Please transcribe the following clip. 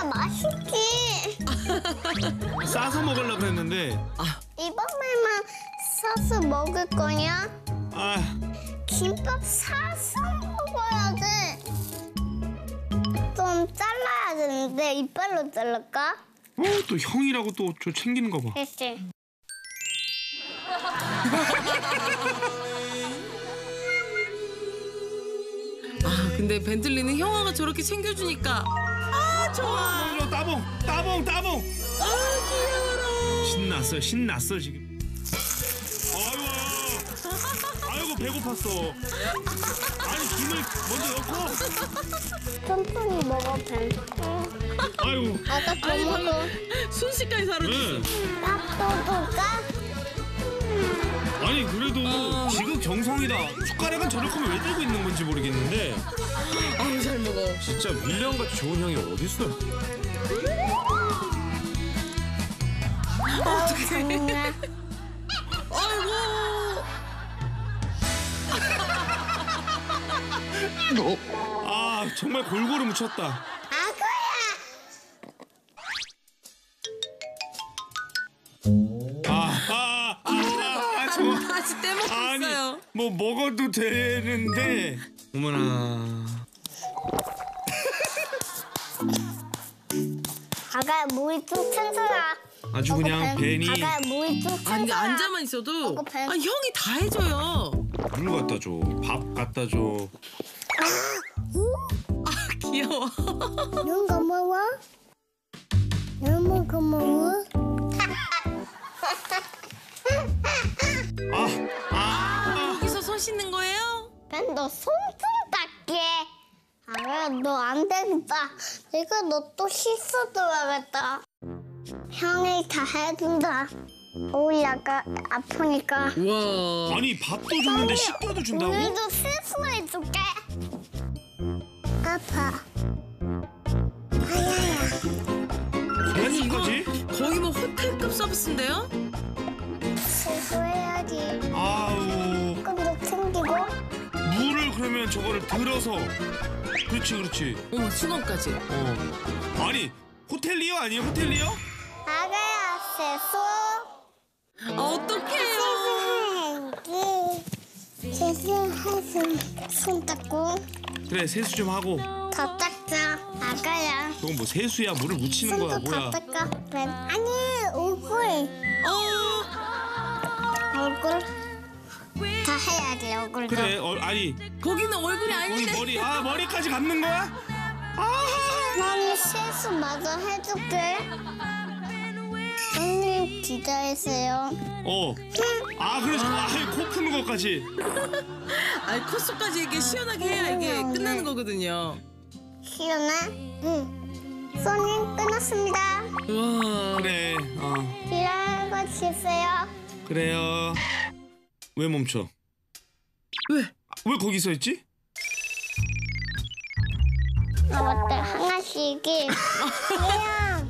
맛있지. 싸서 먹으려고 했는데. 이번에만 싸서 먹을 거냐? 아, 김밥 싸서 먹어야 돼. 좀 잘라야 되는데 이빨로 자를까? 또 형이라고 또 저 챙기는 거 봐. 그치. 근데 벤틀리는 형아가 저렇게 챙겨주니까 좋아. 따봉. 귀여워라. 신났어 지금. 아이고 배고팠어. 아니 김을 먼저 넣고. 천천히 먹어, 벤. 아이고. 아까 더 먹어. 순식간에 사라졌어. 밥도 줄까? 아니 그래도 지극정성이다. 숟가락은 저럴 거면 왜 들고 있는 건지 모르겠는데. 잘 먹어. 진짜 윌리엄같이 좋은 형이 어딨어? 정말. 정말 골고루 묻혔다. 저거. 다시 떼먹고 있어요. 뭐 먹어도 되는데. 어머나. 아가야 물이 뚝 튼서라. 아주 그냥 벤이 아가야 물이 뚝 튼서라. 앉아만 있어도 벤. 형이 다 해줘요. 물 갖다 줘. 밥 갖다 줘. 귀여워. 눈 고마워. 너무 고마워. 여기서 손 씻는 거예요? 벤, 너 손 좀 닦게. 아가야, 너 안 되겠다. 내가 너 또 씻어줘야겠다. 형이 다 해준다. 우리 아까 아프니까. 와. 아니 밥도 줬는데 씻겨도 준다고? 오늘도 세수해줄게. 아파. 아야야. 아니 이거지? 거의 뭐 호텔급 서비스인데요? 세수해야지. 아우. 조금도 챙기고. 물을 그러면 저거를 들어서. 그렇지. 어머 수건까지. 아니 호텔리어 아니에요? 호텔리어? 아가야, 세수. 어떡해요. 세수해서 손 닦고. 그래 세수 좀 하고. 더 닦자. 아가야. 그건 뭐 세수야 물을 묻히는 거야 손도 뭐야? 다 닦아. 벤. 아니, 얼굴. 얼굴. 다 해야지, 얼굴도. 그래 아니 거기는 얼굴이 거기 아닌데. 머리까지 감는 거야? 나는 세수 마저 해줄게. 형님 기다리세요. 그래서 코 푸는 것까지. 콧속까지 이게 시원하게 해야 이게 끝나는 거거든요. 시원해? 응. 손님 끝났습니다. 와. 그래 기다리고 계세요. 그래요. 왜 멈춰? 왜 거기 서 있지? 맞다. 하나씩이. 그냥